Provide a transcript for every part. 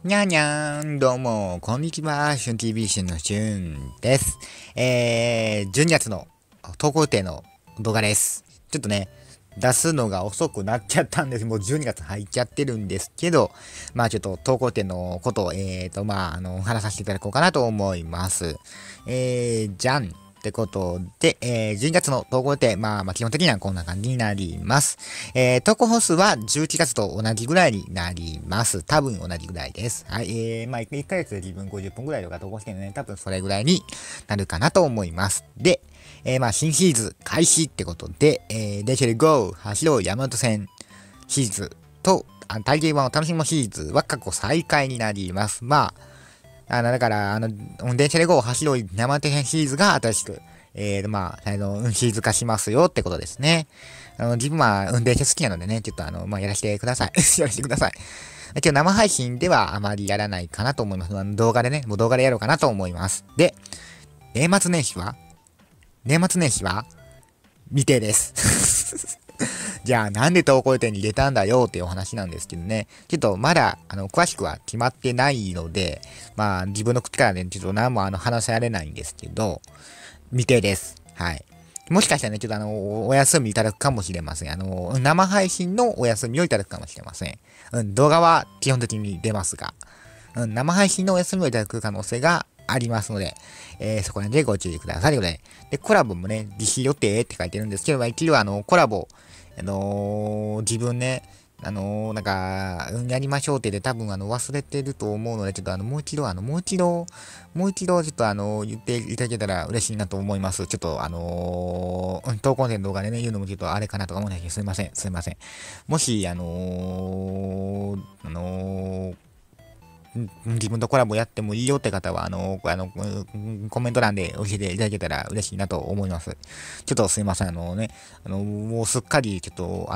にゃーにゃーん、どうも、こんにちは、しゅん TV しゅんのしゅんです。12月の投稿予定の動画です。ちょっとね、出すのが遅くなっちゃったんです。もう12月入っちゃってるんですけど、まあちょっと投稿予定のことを、話させていただこうかなと思います。じゃん。ってことで、12月の投稿予定、基本的にはこんな感じになります。投稿本数は11月と同じぐらいになります。多分同じぐらいです。はい、1ヶ月で自分50本ぐらいとか投稿してるので、多分それぐらいになるかなと思います。で、新シリーズ開始ってことで、レシェル GO! 走ろう山手線シリーズと、体験版を楽しむシリーズは過去再開になります。だから、電車で GO! 走ろう山手線シリーズが新しく、シリーズ化しますよってことですね。自分は、電車好きなのでね、ちょっとやらせてください。やらせてください。今日生配信ではあまりやらないかなと思います。動画でね、もう動画でやろうかなと思います。で、年末年始は未定です。じゃあなんで投稿予定に入れたんだよっていうお話なんですけどね。ちょっとまだ、詳しくは決まってないので、自分の口からね、ちょっと何も話されないんですけど、未定です。はい。もしかしたらね、ちょっとお休みいただくかもしれません。生配信のお休みをいただくかもしれません。動画は基本的に出ますが、生配信のお休みをいただく可能性がありますので、そこら辺でご注意くださいということで。で、コラボもね、実施予定って書いてるんですけど、一応コラボ、自分ね、やりましょうって言って多分忘れてると思うので、ちょっともう一度、ちょっと言っていただけたら嬉しいなと思います。ちょっと投稿の動画でね、言うのもちょっとあれかなとか思うんですけど、すいません。もし、自分とコラボやってもいいよって方は、コメント欄で教えていただけたら嬉しいなと思います。ちょっとすいません、もうすっかり、ちょっと、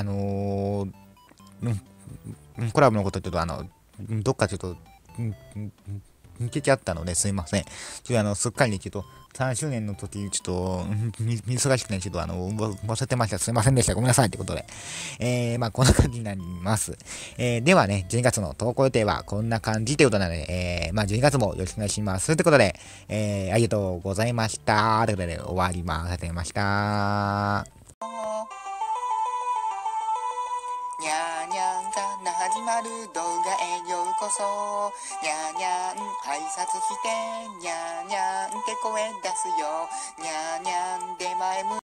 コラボのことちょっとどっかちょっと、抜けちゃったのですいません。すっかりね、ちょっと、3周年の時、ちょっと、忙しくて、ちょっと忘れてました。すいませんでした。ごめんなさい。ってことで。こんな感じになります。ではね、12月の投稿予定はこんな感じということなので、12月もよろしくお願いします。ということで、ありがとうございました。ということで、終わります。ありがとうございました。にゃーにゃんから始まる動画へようこそ。にゃーにゃん挨拶してにゃーにゃんって声出すよ。にゃーにゃんで前向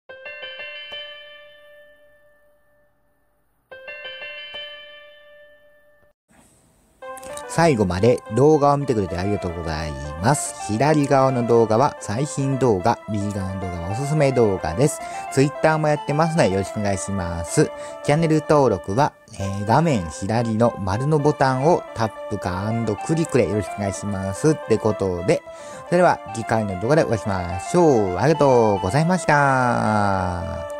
最後まで動画を見てくれてありがとうございます。左側の動画は最新動画、右側の動画はおすすめ動画です。Twitter もやってますのでよろしくお願いします。チャンネル登録は、画面左の丸のボタンをタップかクリックでよろしくお願いします。ってことで、それでは次回の動画でお会いしましょう。ありがとうございました。